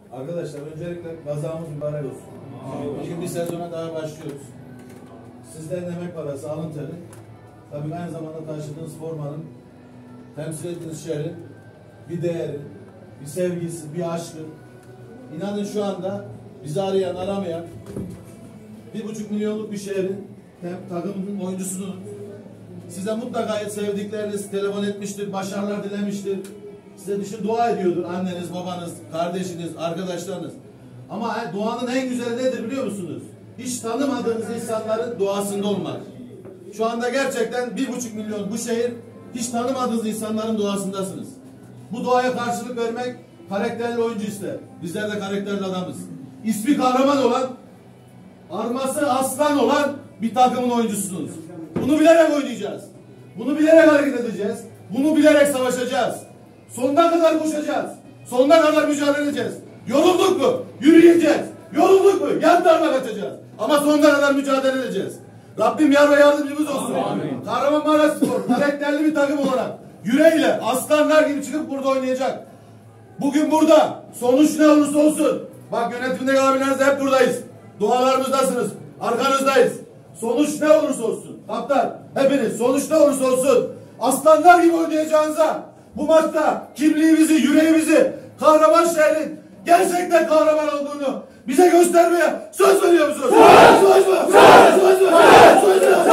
Arkadaşlar öncelikle kazamız mübarek olsun. Şimdi bir sezona daha başlıyoruz. Sizlerin emek parası, alın teri. Tabii aynı zamanda taşıdığınız formanın, temsil ettiğiniz şehrin bir değeri, bir sevgisi, bir aşkı. İnanın şu anda bizi arayan, aramayan 1,5 milyonluk bir şehrin takımının oyuncusunun size mutlaka sevdikleriniz telefon etmiştir, başarılar dilemiştir. Size için dua ediyordur anneniz, babanız, kardeşiniz, arkadaşlarınız. Ama duanın en güzeli nedir biliyor musunuz? Hiç tanımadığınız insanların duasında olmak. Şu anda gerçekten 1,5 milyon bu şehir hiç tanımadığınız insanların duasındasınız. Bu duaya karşılık vermek karakterli oyuncu ister. Bizler de karakterli adamız. İsmi kahraman olan, arması aslan olan bir takımın oyuncusunuz. Bunu bilerek oynayacağız. Bunu bilerek hareket edeceğiz. Bunu bilerek savaşacağız. Sonuna kadar koşacağız. Sonuna kadar mücadele edeceğiz. Yorulduk mu? Yürüyeceğiz. Yorulduk mu? Yan tarafa kaçacağız. Ama sonuna kadar mücadele edeceğiz. Rabbim yar ve yardımcımız olsun. Amin. Kahramanmaraşspor karakterli bir takım olarak yüreğiyle aslanlar gibi çıkıp burada oynayacak. Bugün burada. Sonuç ne olursa olsun. Bak yönetimdeki abileriniz hep buradayız. Dualarımızdasınız. Arkanızdayız. Sonuç ne olursa olsun. Kaptan hepiniz sonuç ne olursa olsun. Aslanlar gibi oynayacağınıza bu maçta kimliğimizi, yüreğimizi, kahraman şehrin gerçekten kahraman olduğunu bize göstermeye söz veriyor musunuz? Söz mü? Söz mü? Söz mü? Söz mü?